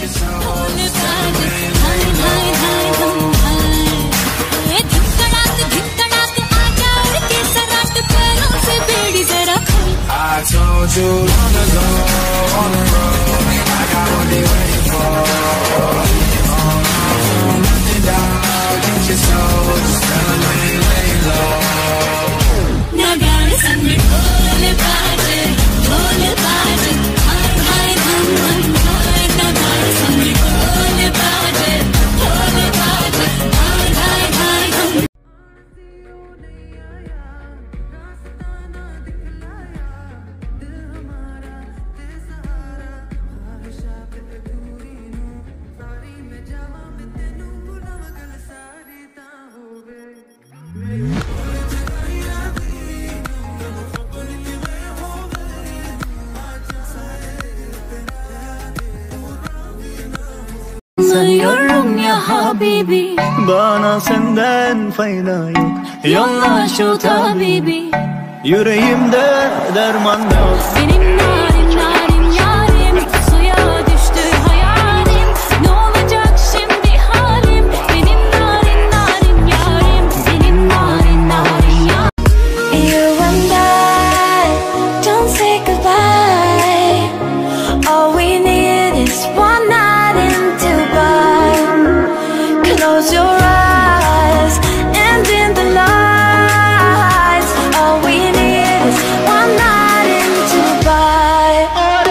I told you long ago on the road, I got what they waiting for. Nothing down, get your soul, just tell them lay low. Now God is on me, pull it back, high, now God is on me, pull it back, high. Sanıyorum ya habibi, bana senden fayda yok. Yolla şu tabibi, yüreğimde derman yok. Benim narim narim yarim, suya düştü hayalim. Ne olacak şimdi halim? Benim narim narim yarim, benim narim narim yarim. You and I don't say goodbye. All we need is one night in Dubai. Close your eyes and in the lights. All we need is one night in Dubai.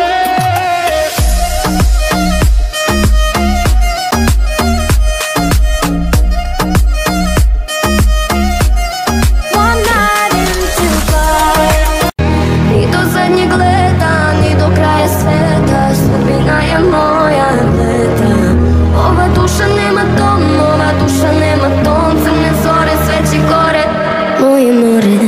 One night in Dubai. Ni do zadnjeg leta, ni do kraja sveta, sudbina je moja leta. Ova duša nema dom, ova duša nema ton, crne zore, sveće gore, moje more.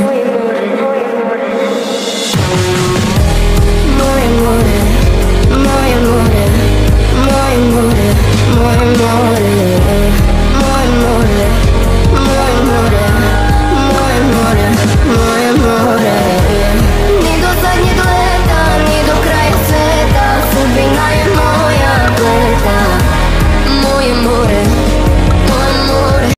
Moje more, moje more, moje more, moje more, moje more, moje more, moje more, moje more. Ni do zadnjeg leta, ni do kraja sveta, sudbina je moja leta. Moje more, moje more.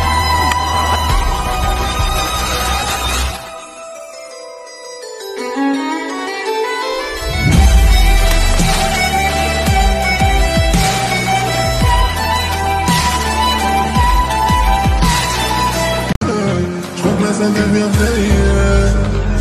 Je crois que là ça devient sérieux.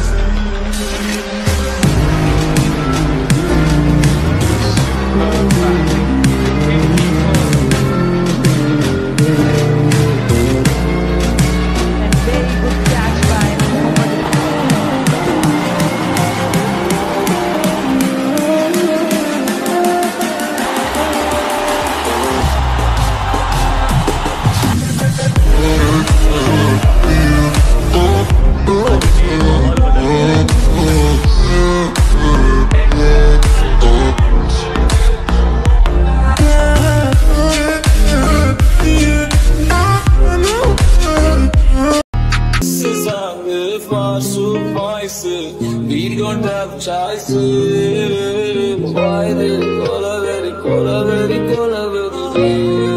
We don't have choices. Why they cola very, cola very, cola very.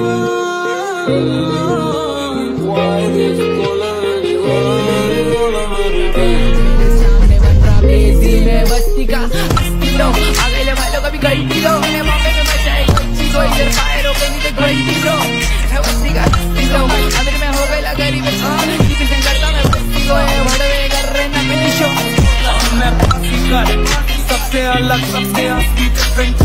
Why they cola very, cola very, cola very. सामने बन रहा बेसी में बस्ती का अस्तिलो, अगले वालों का भी गलती लो, मैं मौके पे बचाए कोई कोई इधर फायर हो कहीं तो गलती लो, मैं बस्ती का अस्तिलो, अंदर में हो गया गरीब इंसान, किसी से करता मैं बस्ती को है बड़े कर रहे ना मिली शो, मैं पासी कर सबसे अलग सबसे असली डिफरेंट